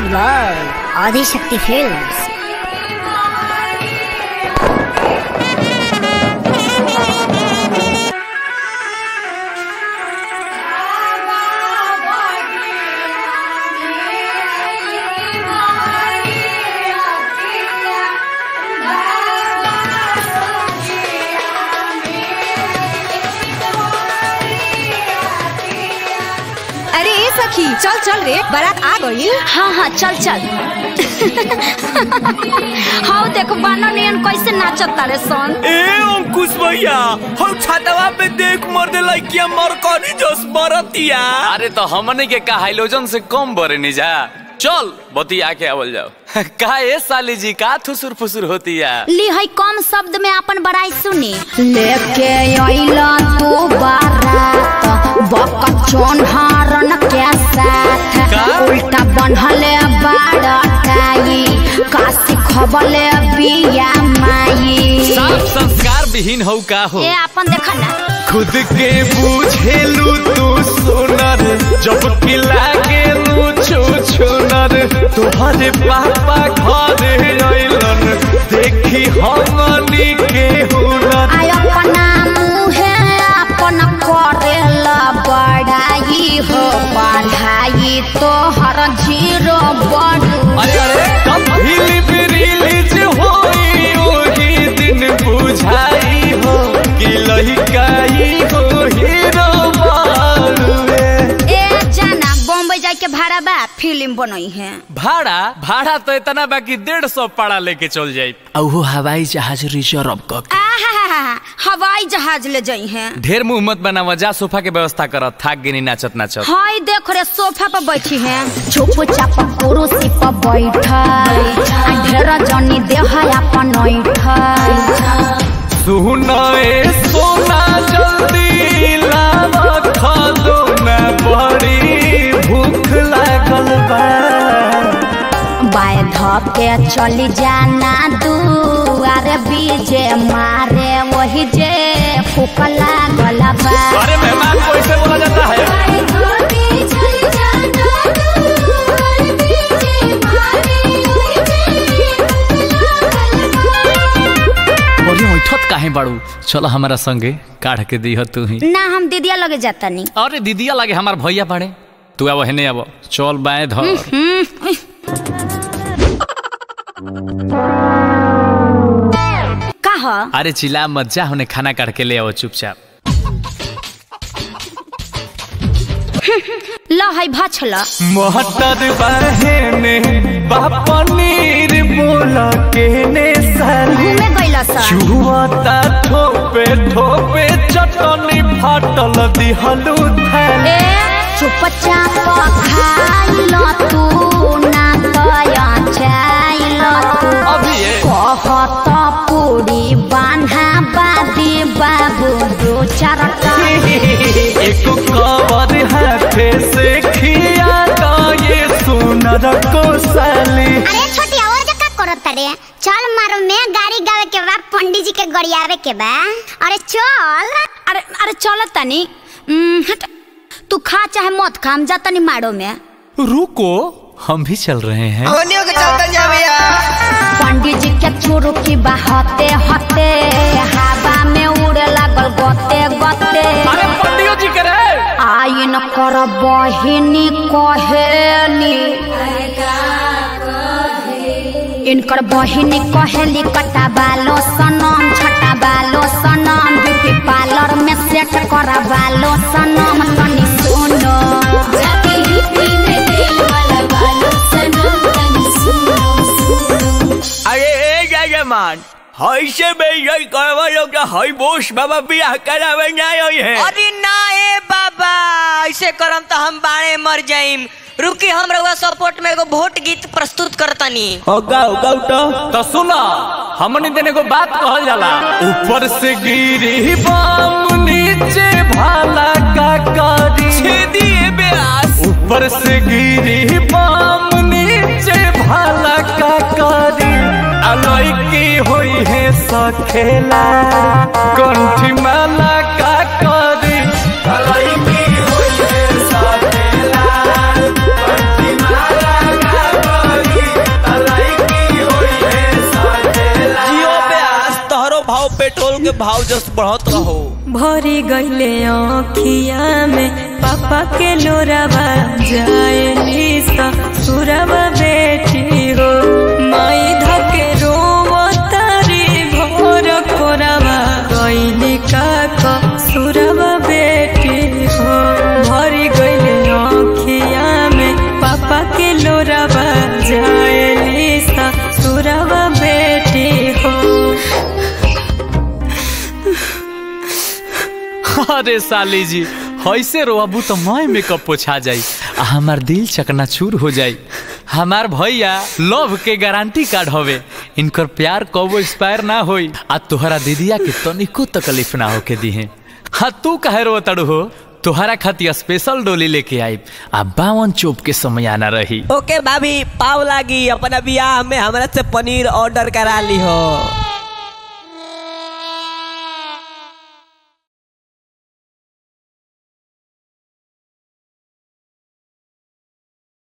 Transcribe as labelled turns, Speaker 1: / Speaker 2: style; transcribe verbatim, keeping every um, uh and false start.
Speaker 1: presented by Adi Shakti Films.
Speaker 2: सखी चल चल रे बारात आ गई।
Speaker 1: हाँ हाँ चल चल।
Speaker 2: हाँ देखो बानो नियन कैसे नाचता रे सन।
Speaker 3: ए अंकुश भैया हम छतवा पे देख मर दे लइकिया मर कनी जोस मरतिया।
Speaker 4: अरे तो हमने के का हाइलोजन से कम बरे नहीं जा। चल बती आके आवल जाओ। का ए साली जी का थुसुर फुसुर होती है।
Speaker 1: ली है कम शब्द में अपन बड़ाई सुनी। लेके आइला तू बारात बकचोन हारन के साथ उल्टा बनहले बाड़ाई काशी खबले बिया माई।
Speaker 4: साफ संस्कार विहीन हो का हो।
Speaker 1: ए अपन देखा ना
Speaker 3: खुद के बुझेलू तू सुनर जब कि लागे लू छू छुनर तोहरे पापा घर अइलन देखी हमनी के हुनर।
Speaker 1: आय अपना मुहे अपन करेला बड़ाई हो पढ़ाई तो हर जीरो बड़ू।
Speaker 3: अरे अरे कब हिल रिलीज होई ओही दिन बुझाई हो कि लहिकाई हो हीरो बालुए।
Speaker 1: ए जाना बॉम्बे जाके भाड़ा बा फिल्म बनई है।
Speaker 4: भाड़ा भाड़ा तो इतना बाकी डेढ़ सौ पाड़ा लेके चल जाये।
Speaker 3: अहो हवाई जहाज रिजर्व कर
Speaker 2: हवाई जहाज ले जाई हैं।
Speaker 4: ढेर मुंह मत बनावा जा सोफा के व्यवस्था कर थाक गिनी नाचत नाचत।
Speaker 2: हाय देख रे सोफा पर बैठी हैं।
Speaker 1: चुप चाप कुर्सी पर बैठा ढेर जनी देह अपन
Speaker 3: सुनाए सोना जल्दी लावा खादो में बड़ी भूख लागल बा।
Speaker 1: बाय धके चली जाना दुआरे बीजे मारे वही जे फूक लागल बा।
Speaker 3: अरे मेहमान को ऐसे बोला जाता है।
Speaker 4: काहे बाड़ू चलो हमारा संगे काढ़ के दी तू ही
Speaker 1: ना हम दीदिया लगे जाता नहीं।
Speaker 4: अरे दीदिया लगे हमार भैया बाड़े तू अब है नहीं अब चल बाएं धर।
Speaker 1: कहा
Speaker 4: अरे चिल्ला मत जा हमने खाना काट के ले आओ चुपचाप।
Speaker 1: ला है भाछला
Speaker 3: मोहतर बहने बापनीर बोला के ने साली
Speaker 1: घूमे गइला सा
Speaker 3: चुहता ठोपे ठोपे चटनी फाटल दिहलू थाली।
Speaker 1: ए चुपचाप खाइलो तू ना तया चाइलो तू
Speaker 4: अभी
Speaker 1: कहत पूरी बांधा बादी बाबू दो चारटा
Speaker 3: एक कवर हाथे से खिया का ये सुनर को साली।
Speaker 5: अरे छोटी और जका करत रे चल मारो में गाड़ी गावे के बा पंडित जी के गड़ियावे के बा। अरे चल
Speaker 1: अरे अरे चल तनी हट तू खा चाहे मत खा हम जा तनी मारो में।
Speaker 4: रुको हम भी चल रहे हैं।
Speaker 1: पंडित जी के चोरू की बहते हते हवा में उड़े लागल गते गते।
Speaker 4: अरे पंडित जी करे
Speaker 1: आई न कर बहिनी कहेली इनकर बहिनी कहेली कटा बालो सनम छटा बालो सनम ब्यूटी पार्लर में सेट करा बालो सनम तनी सुनो
Speaker 3: अरे जागे मान ऐसे बेइज्जत करवा लोग हई बोस बाबा बियाह करावे ना आई है।
Speaker 6: अरे ना ए बाबा ऐसे करम तो हम बाणे मर जाइम। रुकी हम रउआ सपोर्ट में एगो वोट गीत प्रस्तुत करतनी।
Speaker 3: हो गाओ गाओ तो
Speaker 4: तो सुना हमने देने को बात कहल जाला
Speaker 3: ऊपर से गिरी बम नीचे भाला का कारी छेदिए बेआस। ऊपर से गिरी बम नीचे भाला का कारी अलई की हुई है सखेला कंठी माला का कारी अलई की हुई है सखेला कंठी माला का कारी।
Speaker 7: लोग के भाव जस बढ़त रहो।
Speaker 8: भरी गईले आँखिया में पापा के लोरावा जाए सुरवा बेटी हो माई धके रोवतारी भोर कोरावा गईली का सुरवा बेटी हो। भरी गईले आँखिया में पापा के लोरावा जाए सुरवा बेटी हो।
Speaker 4: अरे साली जी ऐसे रोबू तो मैं मेकअप पोछा जाई आ हमार दिल चकनाचूर हो जाई। हमार भैया लव के गारंटी कार्ड हवे, इनकर प्यार कबो एक्सपायर ना होई आ तोहरा दीदिया के तनिको तकलीफ ना होके दिहे। हाँ तू कहे रो तड़ू हो, तोहरा खातिर स्पेशल डोली लेके आई आ बावन चोप के समय आना रही।
Speaker 7: ओके भाभी पाव लागी अपना बियाह में हमरा से पनीर ऑर्डर करा ली हो।